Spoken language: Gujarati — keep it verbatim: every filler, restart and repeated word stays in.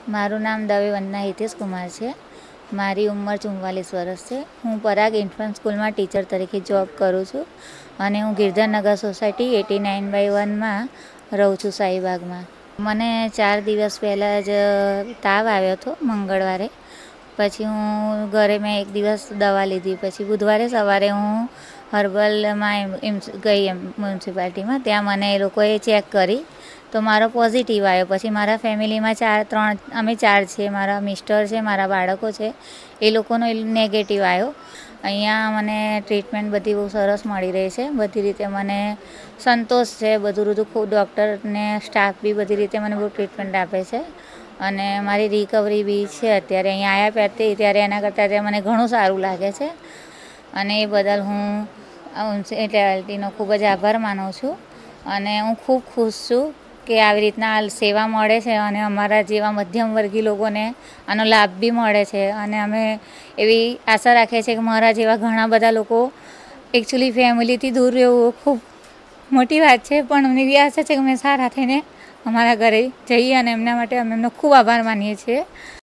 મારું નામ દવે વંદના હિતેશ કુમાર છે. મારી ઉંમર ચુમ્માલીસ વર્ષ છે. હું પરાગ ઇન્ફન્ટ સ્કૂલમાં ટીચર તરીકે જોબ કરું છું અને હું Girdharnagar society eighty nine by વનમાં રહું છું, શાહીબાગમાં. મને ચાર દિવસ પહેલાં જ તાવ આવ્યો હતો, મંગળવારે. પછી હું ઘરે મેં એક દિવસ દવા લીધી. પછી બુધવારે સવારે હું હર્બલમાં એમ ગઈ એમ મ્યુનિસિપાલિટીમાં. ત્યાં મને એ લોકોએ ચેક કરી તો મારો પોઝિટિવ આવ્યો. પછી મારા ફેમિલીમાં ચાર ત્રણ અમે ચાર છીએ, મારા મિસ્ટર છે, મારા બાળકો છે, એ લોકોનો નેગેટિવ આવ્યો. અહીંયા મને ટ્રીટમેન્ટ બધી બહુ સરસ મળી રહી છે. બધી રીતે મને સંતોષ છે. બધું બધું ખૂબ ડૉક્ટરને સ્ટાફ બી બધી રીતે મને બહુ ટ્રીટમેન્ટ આપે છે અને મારી રિકવરી બી છે. અત્યારે અહીંયા આવ્યા પહેલાંથી ત્યારે એના કરતાં અત્યારે મને ઘણું સારું લાગે છે અને એ બદલ હું મ્યુનિસિપાલિટીનો ખૂબ જ આભાર માનું છું અને હું ખૂબ ખુશ છું કે આવી રીતના સેવા મળે છે અને અમારા જેવા મધ્યમવર્ગી લોકોને આનો લાભ બી મળે છે. અને અમે એવી આશા રાખીએ છીએ કે મારા જેવા ઘણા બધા લોકો, એકચ્યુઅલી ફેમિલીથી દૂર રહેવું ખૂબ મોટી વાત છે, પણ અમને એવી આશા છે કે અમે સારા થઈને અમારા ઘરે જઈએ અને એમના માટે અમે એમનો ખૂબ આભાર માનીએ છીએ.